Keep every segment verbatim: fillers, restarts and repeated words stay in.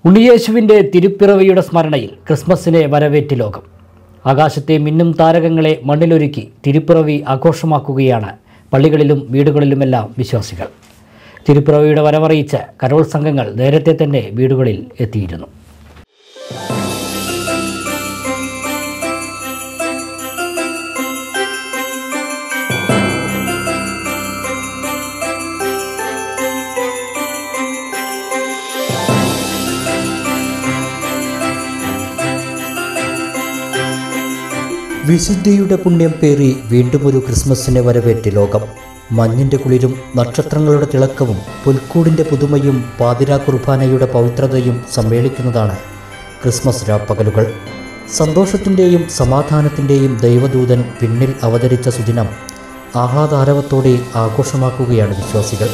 ഉണ്ണിയേശുവിൻ്റെ തിരുപ്പിറവിയുടെ സ്മരണയിൽ ക്രിസ്മസിനെ വരവേറ്റ് ലോകം. ആകാശത്തെ മിന്നും താരകങ്ങളെ മണ്ണിലൊരുക്കി തിരുപ്പിറവി ആഘോഷമാക്കുകയാണ് പള്ളികളിലും വീടുകളിലുമെല്ലാം വിശ്വാസികൾ. തിരുപ്പിറവിയുടെ വരവറിയിച്ച് കരോൾ സംഘങ്ങൾ നേരത്തെ തന്നെ വീടുകളിൽ എത്തിയിരുന്നു. വിശുദ്ധിയുടെ പുണ്യം പേറി വീണ്ടുമൊരു ക്രിസ്മസിനെ വരവേറ്റ് ലോകം. മഞ്ഞിൻ്റെ കുളിരും നക്ഷത്രങ്ങളുടെ തിളക്കവും പുൽക്കൂടിൻ്റെ പുതുമയും പാതിരാ കുർബാനയുടെ പവിത്രതയും സമ്മേളിക്കുന്നതാണ് ക്രിസ്മസ് രാപ്പകലുകൾ. സന്തോഷത്തിൻ്റെയും സമാധാനത്തിൻ്റെയും ദൈവദൂതൻ പിന്നിൽ അവതരിച്ച സുദിനം ആഹ്ലാദാരവത്തോടെ ആഘോഷമാക്കുകയാണ് വിശ്വാസികൾ.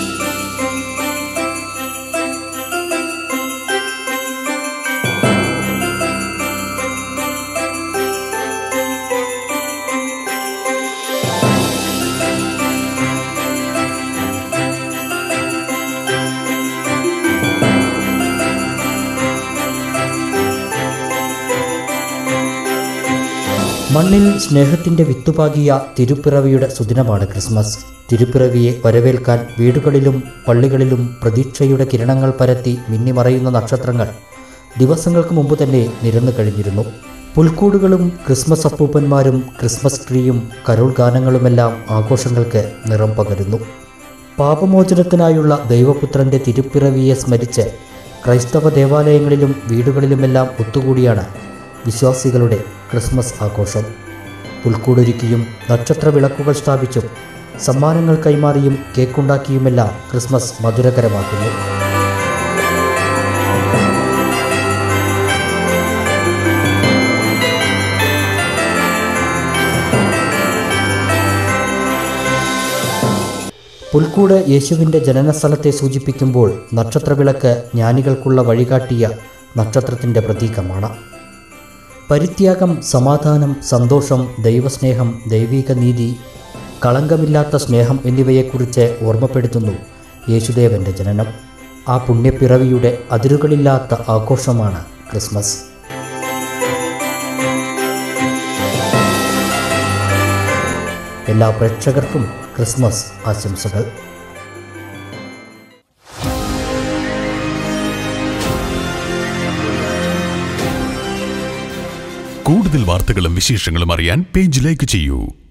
മണ്ണിൽ സ്നേഹത്തിൻ്റെ വിത്തുപാകിയ തിരുപ്പിറവിയുടെ സുദിനമാണ് ക്രിസ്മസ്. തിരുപ്പിറവിയെ വരവേൽക്കാൻ വീടുകളിലും പള്ളികളിലും പ്രതീക്ഷയുടെ കിരണങ്ങൾ പരത്തി മിന്നിമറയുന്ന നക്ഷത്രങ്ങൾ ദിവസങ്ങൾക്ക് മുമ്പ് തന്നെ നിരന്നു കഴിഞ്ഞിരുന്നു. പുൽക്കൂടുകളും ക്രിസ്മസ് അപ്പൂപ്പന്മാരും ക്രിസ്മസ് ട്രീയും കരോൾ ഗാനങ്ങളുമെല്ലാം ആഘോഷങ്ങൾക്ക് നിറം പകരുന്നു. പാപമോചനത്തിനായുള്ള ദൈവപുത്രൻ്റെ തിരുപ്പിറവിയെ സ്മരിച്ച് ക്രൈസ്തവ ദേവാലയങ്ങളിലും വീടുകളിലുമെല്ലാം ഒത്തുകൂടിയാണ് വിശ്വാസികളുടെ ക്രിസ്മസ് ആഘോഷം. പുൽക്കൂടൊരുക്കിയും നക്ഷത്ര വിളക്കുകൾ സ്ഥാപിച്ചും സമ്മാനങ്ങൾ കൈമാറിയും കേക്കുണ്ടാക്കിയുമെല്ലാം ക്രിസ്മസ് മധുരകരമാക്കുന്നു. പുൽക്കൂട് യേശുവിൻ്റെ ജനനസ്ഥലത്തെ സൂചിപ്പിക്കുമ്പോൾ നക്ഷത്രവിളക്ക് ജ്ഞാനികൾക്കുള്ള വഴികാട്ടിയ നക്ഷത്രത്തിൻ്റെ പ്രതീകമാണ്. പരിത്യാഗം, സമാധാനം, സന്തോഷം, ദൈവസ്നേഹം, ദൈവിക നീതി, കളങ്കമില്ലാത്ത സ്നേഹം എന്നിവയെക്കുറിച്ച് ഓർമ്മപ്പെടുത്തുന്നു യേശുദേവൻ്റെ ജനനം. ആ പുണ്യപ്പിറവിയുടെ അതിരുകളില്ലാത്ത ആഘോഷമാണ് ക്രിസ്മസ്. എല്ലാ പ്രേക്ഷകർക്കും ക്രിസ്മസ് ആശംസകൾ. കൂടുതൽ വാർത്തകളും വിശേഷങ്ങളും അറിയാൻ പേജ് ലൈക്ക് ചെയ്യൂ.